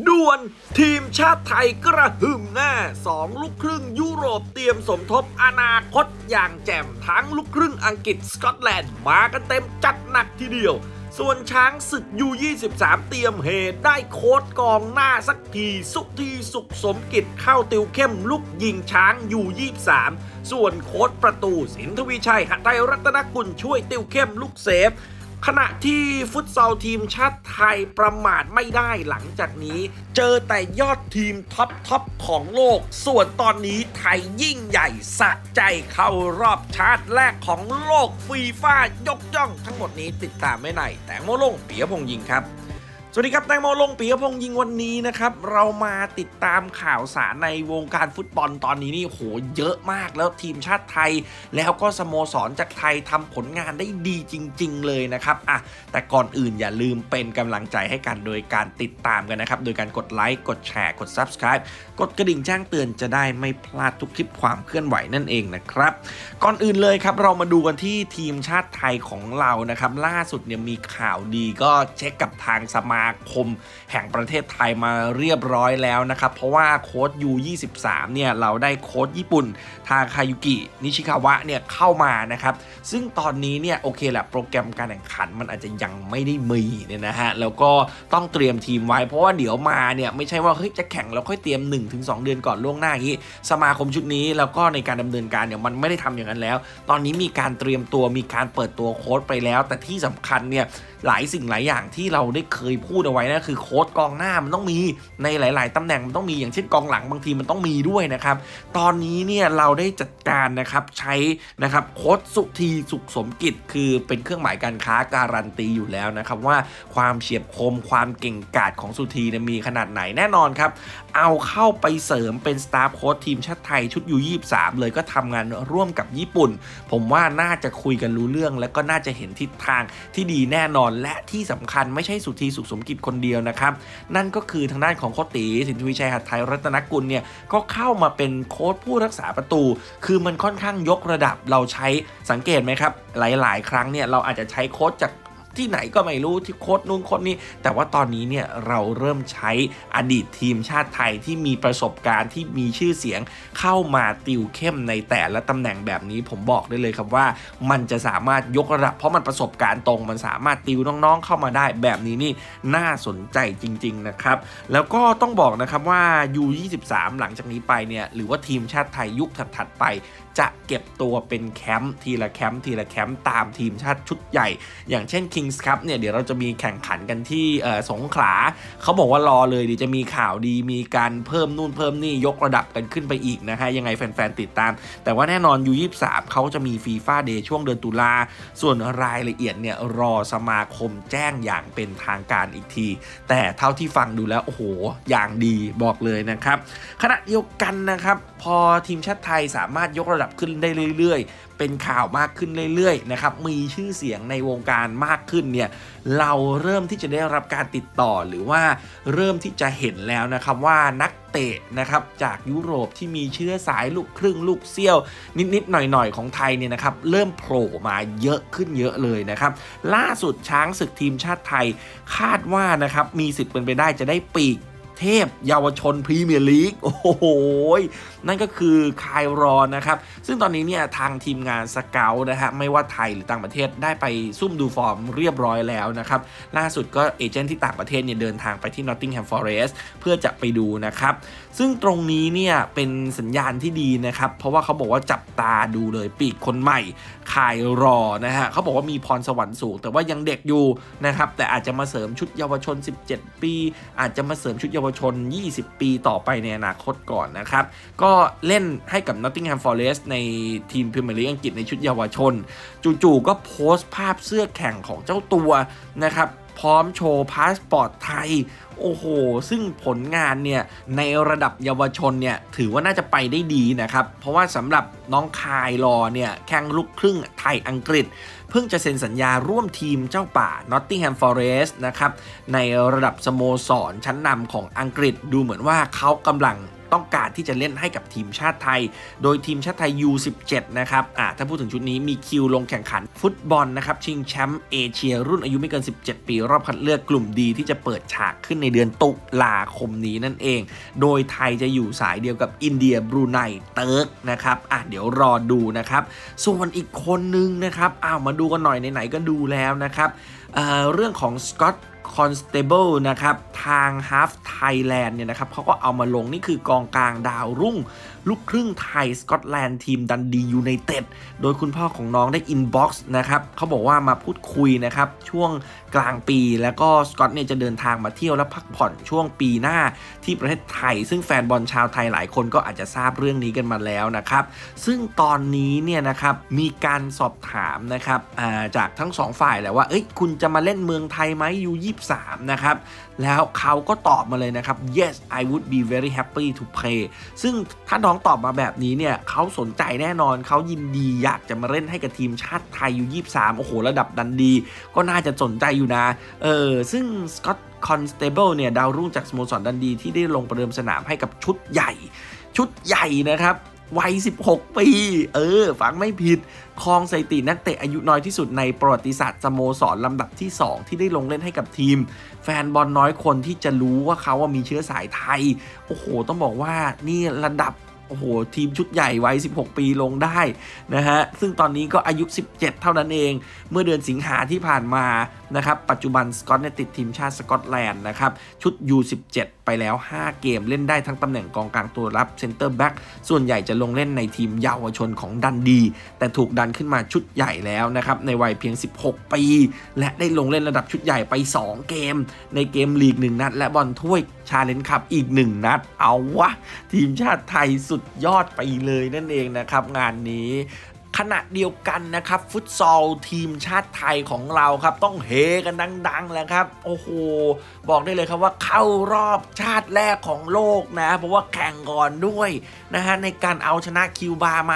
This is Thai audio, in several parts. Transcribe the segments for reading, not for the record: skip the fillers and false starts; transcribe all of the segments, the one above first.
ด่วนทีมชาติไทยกระหึ่มแน่2 ลูกครึ่งยุโรปเตรียมสมทบอนาคตอย่างแจ่มทั้งลูกครึ่งอังกฤษสกอตแลนด์มากันเต็มจัดหนักทีเดียวส่วนช้างศึกU23เตรียมเหตุได้โค้ชกองหน้าสักทีสุขสมกิจเข้าติวเข้มลูกยิงช้างU23ส่วนโค้ชประตูสินทวีชัยหทัยรัตนกุลช่วยติวเข้มลูกเซฟขณะที่ฟุตซอลทีมชาติไทยประมาทไม่ได้หลังจากนี้เจอแต่ยอดทีมท็อปของโลกส่วนตอนนี้ไทยยิ่งใหญ่สะใจเข้ารอบชาติแรกของโลกฟีฟ่ายกย่องทั้งหมดนี้ติดตามไม่ไหนแตงโมลงปิยพงษ์ยิงครับสวัสดีครับแตงโมลงปิยพงษ์ยิงวันนี้นะครับเรามาติดตามข่าวสารในวงการฟุตบอลตอนนี้นี่โหเยอะมากแล้วทีมชาติไทยแล้วก็สโมสรจากไทยทำผลงานได้ดีจริงๆเลยนะครับแต่ก่อนอื่นอย่าลืมเป็นกำลังใจให้กันโดยการติดตามกันนะครับโดยการกดไลค์กดแชร์กด Subscribe กดกระดิ่งแจ้งเตือนจะได้ไม่พลาดทุกคลิปความเคลื่อนไหวนั่นเองนะครับก่อนอื่นเลยครับเรามาดูกันที่ทีมชาติไทยของเรานะครับล่าสุดเนี่ยมีข่าวดีก็เช็คกับทางสมาคมแห่งประเทศไทยมาเรียบร้อยแล้วนะครับเพราะว่าโค้ชU23เนี่ยเราได้โค้ชญี่ปุ่นทาคายุกินิชิคาวะเนี่ยเข้ามานะครับซึ่งตอนนี้เนี่ยโอเคแหละโปรแกรมการแข่งขันมันอาจจะยังไม่ได้มีเนี่ยนะฮะแล้วก็ต้องเตรียมทีมไว้เพราะว่าเดี๋ยวมาเนี่ยไม่ใช่ว่าเฮ้ยจะแข่งแล้วค่อยเตรียม 1-2 เดือนก่อนล่วงหน้าอย่างนี้สมาคมชุดนี้แล้วก็ในการดำเนินการเนี่ยมันไม่ได้ทำอย่างนั้นแล้วตอนนี้มีการเตรียมตัวมีการเปิดตัวโค้ชไปแล้วแต่ที่สำคัญเนี่ยหลายสิ่งหลายอย่างที่เราได้เคยพูดเอาไว้นะคือโค้ชกองหน้ามันต้องมีในหลายๆตำแหน่งมันต้องมีอย่างเช่นกองหลังบางทีมันต้องมีด้วยนะครับตอนนี้เนี่ยเราได้จัดการนะครับใช้นะครับโค้ชสุธีสุขสมกิจคือเป็นเครื่องหมายการค้าการันตีอยู่แล้วนะครับว่าความเฉียบคมความเก่งกาจของสุธีเนี่ยมีขนาดไหนแน่นอนครับเอาเข้าไปเสริมเป็นสตาฟโค้ชทีมชาติไทยชุดU23เลยก็ทำงานร่วมกับญี่ปุ่นผมว่าน่าจะคุยกันรู้เรื่องและก็น่าจะเห็นทิศทางที่ดีแน่นอนและที่สำคัญไม่ใช่สุธีสุขสมกิจคนเดียวนะครับนั่นก็คือทางด้านของโค้ชตีสินทวีชัยหทัยรัตนกุลเนี่ยก็เข้ามาเป็นโค้ชผู้รักษาประตูคือมันค่อนข้างยกระดับเราใช้สังเกตไหมครับหลายๆครั้งเนี่ยเราอาจจะใช้โค้ชจากที่ไหนก็ไม่รู้ที่โค้ชนู้นโค้ชนี้แต่ว่าตอนนี้เนี่ยเราเริ่มใช้อดีตทีมชาติไทยที่มีประสบการณ์ที่มีชื่อเสียงเข้ามาติวเข้มในแต่ละตำแหน่งแบบนี้ผมบอกได้เลยครับว่ามันจะสามารถยกระดับเพราะมันประสบการณ์ตรงมันสามารถติวน้องๆเข้ามาได้แบบนี้นี่น่าสนใจจริงๆนะครับแล้วก็ต้องบอกนะครับว่า U23 หลังจากนี้ไปเนี่ยหรือว่าทีมชาติไทยยุคถัดๆไปจะเก็บตัวเป็นแคมป์ทีละแคมป์ตามทีมชาติชุดใหญ่อย่างเช่น Kings Cup เนี่ยเดี๋ยวเราจะมีแข่งขันกันที่สงขลาเขาบอกว่ารอเลยดีจะมีข่าวดีมีการเพิ่มนู่นเพิ่มนี่ยกระดับกันขึ้นไปอีกนะฮะยังไงแฟนๆติดตามแต่ว่าแน่นอน U23 เขาจะมี FIFA Day ช่วงเดือนตุลาส่วนรายละเอียดเนี่ยรอสมาคมแจ้งอย่างเป็นทางการอีกทีแต่เท่าที่ฟังดูแล้วโอ้โหอย่างดีบอกเลยนะครับขณะเดียวกันนะครับพอทีมชาติไทยสามารถยกระดับขึ้นได้เรื่อยๆเป็นข่าวมากขึ้นเรื่อยๆนะครับมีชื่อเสียงในวงการมากขึ้นเนี่ยเราเริ่มที่จะได้รับการติดต่อหรือว่าเริ่มที่จะเห็นแล้วนะครับว่านักเตะนะครับจากยุโรปที่มีเชื้อสายลูกครึ่งลูกเซี่ยวนิดๆหน่อยๆของไทยเนี่ยนะครับเริ่มโผล่มาเยอะขึ้นเยอะเลยนะครับล่าสุดช้างศึกทีมชาติไทยคาดว่านะครับมีสิทธิ์เป็นไปได้จะได้ปีกเทพเยาวชนพรีเมียร์ลีกโอ้โหนั่นก็คือคายรอนนะครับซึ่งตอนนี้เนี่ยทางทีมงานสเกาต์นะฮะไม่ว่าไทยหรือต่างประเทศได้ไปซุ่มดูฟอร์มเรียบร้อยแล้วนะครับล่าสุดก็เอเจนต์ที่ต่างประเทศเนี่ยเดินทางไปที่ Nottingham Forest เพื่อจะไปดูนะครับซึ่งตรงนี้เนี่ยเป็นสัญญาณที่ดีนะครับเพราะว่าเขาบอกว่าจับตาดูเลยปีกคนใหม่คายรอนะฮะเขาบอกว่ามีพรสวรรค์สูงแต่ว่ายังเด็กอยู่นะครับแต่อาจจะมาเสริมชุดเยาวชน17ปีอาจจะมาเสริมชุดเยาวชน20ปีต่อไปในอนาคตก่อนนะครับก็เล่นให้กับ Nottingham Forest ในทีมพรีเมียร์ลีกอังกฤษในชุดเยาวชนจู่ๆก็โพสต์ภาพเสื้อแข่งของเจ้าตัวนะครับพร้อมโชว์พาสปอร์ตไทยโอ้โหซึ่งผลงานเนี่ยในระดับเยาวชนเนี่ยถือว่าน่าจะไปได้ดีนะครับเพราะว่าสำหรับน้องคายรอเนี่ยแข่งลูกครึ่งไทยอังกฤษเพิ่งจะเซ็นสัญญาร่วมทีมเจ้าป่า Nottingham Forest นะครับในระดับสโมสรชั้นนำของอังกฤษดูเหมือนว่าเขากำลังต้องการที่จะเล่นให้กับทีมชาติไทยโดยทีมชาติไทย U17 นะครับถ้าพูดถึงชุดนี้มีคิวลงแข่งขันฟุตบอลนะครับชิงแชมป์เอเชียรุ่นอายุไม่เกิน17ปีรอบคัดเลือกกลุ่มดีที่จะเปิดฉากขึ้นในเดือนตุลาคมนี้นั่นเองโดยไทยจะอยู่สายเดียวกับอินเดียบรูไนเติร์กนะครับเดี๋ยวรอดูนะครับส่วนอีกคนนึงนะครับมาดูกันหน่อยไหนๆก็ดูแล้วนะครับเรื่องของสกอตคอนสเตเบิลนะครับทาง Half Thailand เนี่ยนะครับเขาก็เอามาลงนี่คือกองกลางดาวรุ่งลูกครึ่งไทยสกอตแลนด์ทีมดันดียูไนเต็ดโดยคุณพ่อของน้องได้อินบ็อกซ์นะครับเขาบอกว่ามาพูดคุยนะครับช่วงกลางปีแล้วก็สกอตเนี่ยจะเดินทางมาเที่ยวและพักผ่อนช่วงปีหน้าที่ประเทศไทยซึ่งแฟนบอลชาวไทยหลายคนก็อาจจะทราบเรื่องนี้กันมาแล้วนะครับซึ่งตอนนี้เนี่ยนะครับมีการสอบถามนะครับจากทั้ง2ฝ่ายแหละว่าคุณจะมาเล่นเมืองไทยไหมU23นะครับแล้วเขาก็ตอบมาเลยนะครับ yes I would be very happy to play ซึ่งถ้าน้องตอบมาแบบนี้เนี่ยเขาสนใจแน่นอนเขายินดีอยากจะมาเล่นให้กับทีมชาติไทยU23โอ้โหระดับดันดีก็น่าจะสนใจอยู่นะซึ่งสกอตคอนสเตเบิลเนี่ยดาวรุ่งจากสโมสรดันดีที่ได้ลงประเดิมสนามให้กับชุดใหญ่นะครับวัย16ปีฟังไม่ผิดครองสถิตินักเตะอายุน้อยที่สุดในประวัติศาสตร์สโมสรลำดับที่2ที่ได้ลงเล่นให้กับทีมแฟนบอลน้อยคนที่จะรู้ว่าเขามีเชื้อสายไทยโอ้โหต้องบอกว่านี่ระดับทีมชุดใหญ่วัย16ปีลงได้นะฮะซึ่งตอนนี้ก็อายุ17เท่านั้นเองเมื่อเดือนสิงหาที่ผ่านมานะครับปัจจุบันสกอตเนี่ยติดทีมชาติสกอตแลนด์นะครับชุด U17 ไปแล้ว5เกมเล่นได้ทั้งตำแหน่งกองกลางตัวรับเซนเตอร์แบ็กส่วนใหญ่จะลงเล่นในทีมเยาวชนของดันดีแต่ถูกดันขึ้นมาชุดใหญ่แล้วนะครับในวัยเพียง16ปีและได้ลงเล่นระดับชุดใหญ่ไป2เกมในเกมลีก1นัดและบอลถ้วยชาเลนจ์คัพอีก1นัดเอาวะทีมชาติไทยสุดยอดไปเลยนั่นเองนะครับงานนี้ขณะเดียวกันนะครับฟุตซอลทีมชาติไทยของเราครับต้องเฮกันดังๆแล้วครับโอ้โหบอกได้เลยครับว่าเข้ารอบชาติแรกของโลกนะเพราะว่าแข่งก่อนด้วยนะฮะในการเอาชนะคิวบามา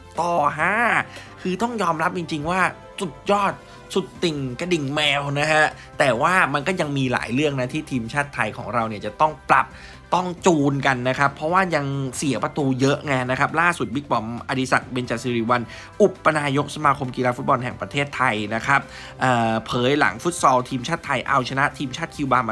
10-5คือต้องยอมรับจริงๆว่าสุดยอดสุดติ่งกระดิ่งแมวนะฮะแต่ว่ามันก็ยังมีหลายเรื่องนะที่ทีมชาติไทยของเราเนี่ยจะต้องปรับต้องจูนกันนะครับเพราะว่ายังเสียประตูเยอะไงนะครับล่าสุดบิ๊กปอมอดิศักดิ์เบญจศิริวัลย์อุปนายกสมาคมกีฬาฟุตบอลแห่งประเทศไทยนะครับเผยหลังฟุตซอลทีมชาติไทยเอาชนะทีมชาติคิวบามา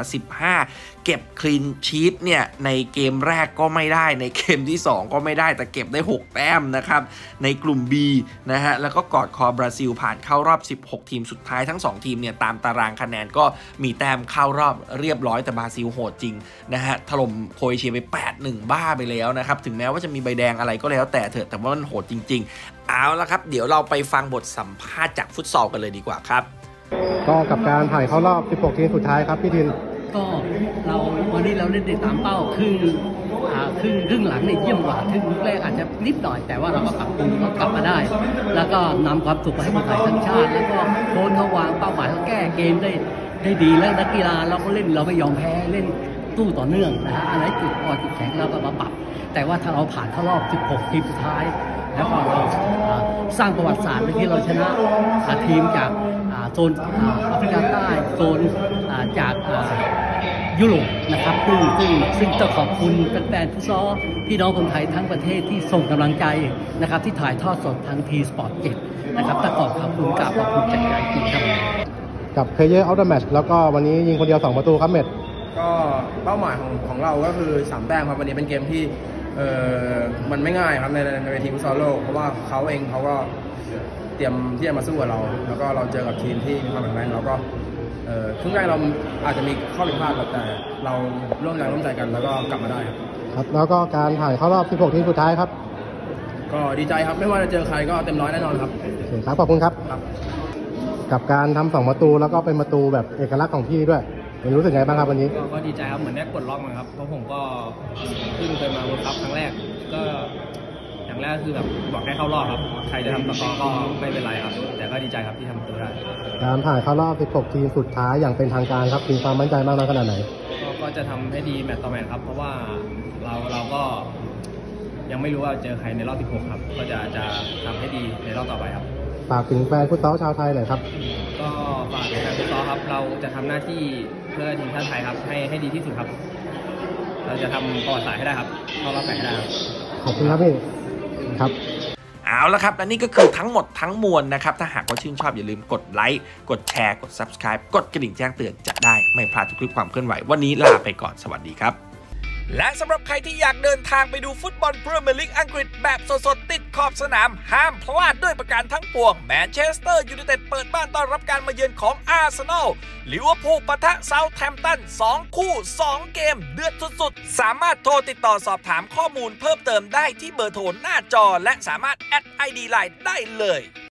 15เก็บคลีนชีทเนี่ยในเกมแรกก็ไม่ได้ในเกมที่2ก็ไม่ได้แต่เก็บได้6แต้มนะครับในกลุ่ม B นะฮะแล้วก็กอดคอบราซิลผ่านเข้ารอบ16ทีมสุดท้ายทั้ง2ทีมเนี่ยตามตารางคะแนนก็มีแต้มเข้ารอบเรียบร้อยแต่บราซิลโหดจริงนะฮะถล่มโครเอเชียไป 8-1 บ้าไปแล้วนะครับถึงแม้ว่าจะมีใบแดงอะไรก็แล้วแต่เถอะแต่ว่ามันโหดจริงๆเอาละครับเดี๋ยวเราไปฟังบทสัมภาษณ์จากฟุตซอลกันเลยดีกว่าครับก็กับการผ่านเข้ารอบ16ทีมสุดท้ายครับพี่ทินก็วันนี้เราเล่นได้ตามเป้าคือครึ่งหลังเนี่ยเยี่ยมกว่าครึ่งแรกอาจจะนิดหน่อยแต่ว่าเราก็ปรับปรุงก็กลับมาได้แล้วก็นำความสุขมาให้คนไทยทั้งชาติแล้วก็โค้ชเขาวางเป้าหมายเขาแก้เกมได้ดีแล้วนักกีฬาเราก็เล่นเราไม่ยอมแพ้เล่นตู้ต่อเนื่องนะฮะอะไรจุดอ่อนจุดแข็งเราก็มาปรับแต่ว่าถ้าเราผ่านเข้ารอบ16ทีมสุดท้ายแล้วก็เราสร้างประวัติศาสตร์ที่เราชนะทีมจากโซนแอฟริกาใต้โซนจากยุโรปนะครับซึ่งต้องขอบคุณแฟนๆฟุตซอลพี่น้องคนไทยทั้งประเทศที่ส่งกำลังใจนะครับที่ถ่ายทอดสดทางทีสปอร์ต7นะครับต้องขอบคุณกับขอบคุณจากใจจริงครับกับเพลเยอร์ออฟเดอะแมตช์แล้วก็วันนี้ยิงคนเดียว2ประตูครับเม็ดก็เป้าหมายของเราก็คือ3แต้มครับวันนี้เป็นเกมที่มันไม่ง่ายครับในเวทีฟุตซอลโลกเพราะว่าเขาเองเขาก็เตรียมที่จะมาสู้กับเราแล้วก็เราเจอกับทีมที่มีความแข็งแรงเราก็ครึ่งแรกเราอาจจะมีข้อผิดพลาดแต่เราร่วมแรงร่วมใจกันแล้วก็กลับมาได้ครับแล้วก็การผ่านเข้ารอบ16ทีมสุดท้ายครับก็ดีใจครับไม่ว่าจะเจอใครก็เต็มร้อยแน่นอนครับครับขอบคุณครับกับการทำ2ประตูแล้วก็เป็นประตูแบบเอกลักษณ์ของพี่ด้วยรู้สึกไงบ้างครับวันนี้ก็ดีใจครับเหมือนได้ปลดล็อกมาครับเพราะผมก็เพิ่งเคยมาเวิลด์คัพครั้งแรกก็อย่างแรกคือแบบบอกให้เข้ารอบครับใครจะทำประตูก็ไม่เป็นไรครับแต่ก็ดีใจครับที่ทำประตูได้การผ่านเข้ารอบ16ทีมสุดท้ายอย่างเป็นทางการครับมีความมั่นใจมากน้อยขนาดไหนก็จะทำให้ดีแมตต์ต่อแมตต์ครับเพราะว่าเราก็ยังไม่รู้ว่าเจอใครในรอบ16ครับก็จะทำให้ดีในรอบต่อไปครับฝากถึงแฟนฟุตซอลชาวไทยหน่อยครับก็ฝากถึงแฟนฟุตซอลครับเราจะทำหน้าที่เพื่อทีมชาติไทยครับให้ดีที่สุดครับเราจะทำประวัติศาสตร์ให้ได้ครับเข้ารอบ8ให้ได้ขอบคุณครับพี่ครับเอาละครับและนี่ก็คือทั้งหมดทั้งมวลนะครับถ้าหากว่าชื่นชอบอย่าลืมกดไลค์กดแชร์กด Subscribe กดกระดิ่งแจ้งเตือนจะได้ไม่พลาดทุกคลิปความเคลื่อนไหววันนี้ลาไปก่อนสวัสดีครับและสำหรับใครที่อยากเดินทางไปดูฟุตบอลพรีเมียร์ลีกอังกฤษแบบสดๆติดขอบสนามห้ามพลาดด้วยประการทั้งปวงแมนเชสเตอร์ยูไนเต็ดเปิดบ้านต้อนรับการมาเยือนของอาร์เซนอลลิเวอร์พูลปะทะเซาท์แฮมป์ตัน2 คู่ 2 เกมเดือดสุดๆสามารถโทรติดต่อสอบถามข้อมูลเพิ่มเติมได้ที่เบอร์โทรหน้าจอและสามารถแอด ID ไลน์ได้เลย